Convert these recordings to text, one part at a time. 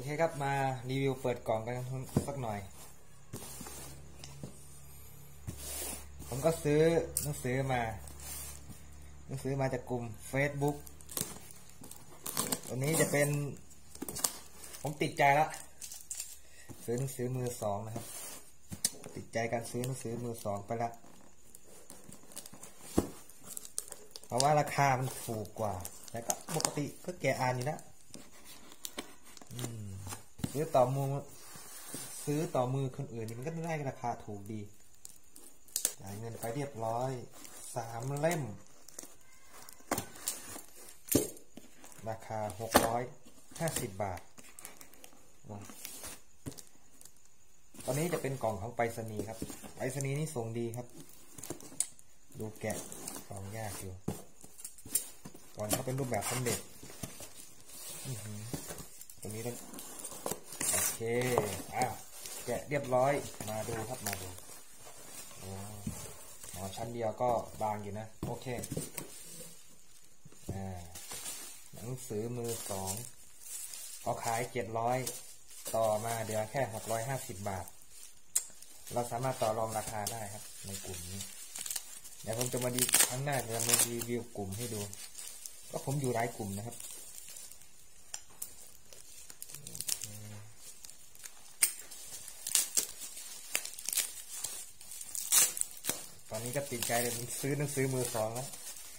เคครับมารีวิวเปิดกล่องกันสักหน่อยผมก็ซื้อหนังสือมาจากกลุ่ม Facebook ตัวนี้จะเป็นผมติดใจละซื้อหนังสือมือสองนะครับติดใจการซื้อหนังสือมือสองไปละเพราะว่าราคามันถูกกว่าแต่ก็ปกติก็แกอ่านอยู่นะซื้อต่อมือคนอื่นนี่มันก็ได้ราคาถูกดีจ่ายเงินไปเรียบร้อย3 เล่มราคา650 บาทตอนนี้จะเป็นกล่องของไปรษณีย์ครับไปรษณีย์นี่ส่งดีครับดูแกะของยากอยู่ก่อนเขาเป็นรูปแบบสำเร็จตรงนี้ต้องโอเคแกะเรียบร้อยมาดูครับมาดูชั้นเดียวก็บางอยู่นะโอเคหนังสือมือสองเขาขาย700ต่อมาเดี๋ยวแค่650 บาทเราสามารถต่อรองราคาได้ครับในกลุ่มนี้เดี๋ยวผมจะมาครั้งหน้าจะมารีวิวกลุ่มให้ดูก็ผมอยู่หลายกลุ่มนะครับตอนนี้ก็ติดใจเลยซื้อหนังสือมือสองแล้ว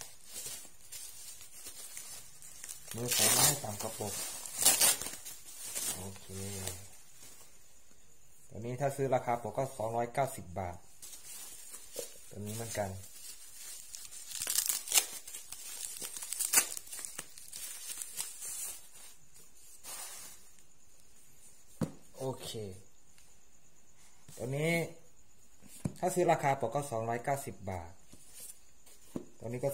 มือสองให้ตามกระปุกโอเคตัวนี้ถ้าซื้อราคาปกก็290 บาทตัวนี้เหมือนกันโอเคตัวนี้ถ้าซื้อราคาปกก็290 บาทตัวนี้ก็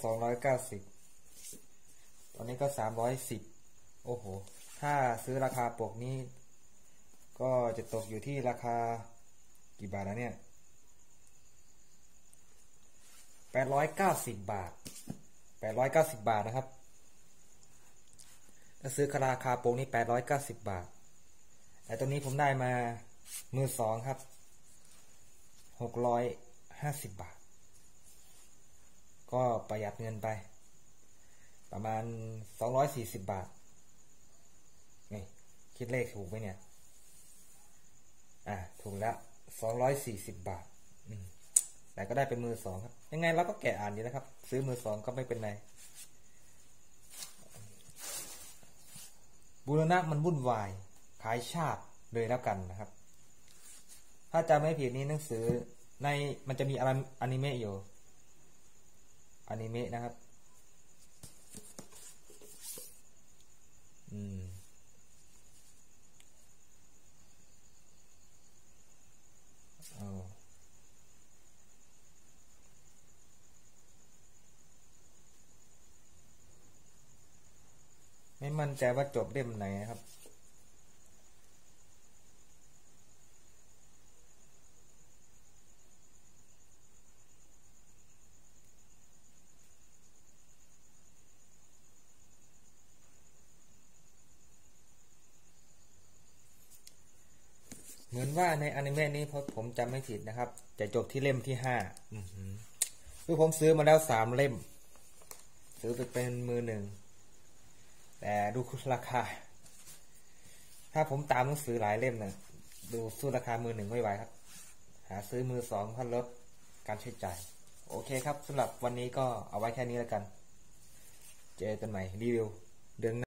290ตัวนี้ก็310โอ้โหถ้าซื้อราคาปกนี้ก็จะตกอยู่ที่ราคากี่บาทนะเนี่ย890 บาท890 บาทนะครับถ้าซื้อราคาปกนี้890 บาทแต่ตัวนี้ผมได้มามือสองครับ650 บาทก็ประหยัดเงินไปประมาณ240 บาทนี่คิดเลขถูกไหมเนี่ยถูกแล้ว240 บาทแต่ก็ได้เป็นมือสองครับยังไงเราก็แกะอ่านดีนะครับซื้อมือสองก็ไม่เป็นไรบูรณะมันวุ่นวายขายชาติเลยแล้วกันนะครับถ้าจำไม่ผิดนี้หนังสือในมันจะมีอนิเมะอยู่อนิเมะนะครับไม่มั่นใจว่าจบเล่มไหนนะครับเหมือนว่าในอนิเมะนี้ผมจำไม่ผิดนะครับจะจบที่เล่มที่5คือผมซื้อมาแล้ว3 เล่มซื้อไปเป็นมือหนึ่งแต่ดูราคาถ้าผมตามหนังสือหลายเล่มนะดูสู้ราคามือหนึ่งไม่ไหวครับหาซื้อมือสองเพื่อลดการใช้จ่ายโอเคครับสำหรับวันนี้ก็เอาไว้แค่นี้แล้วกันเจอกันใหม่รีวิวเดือน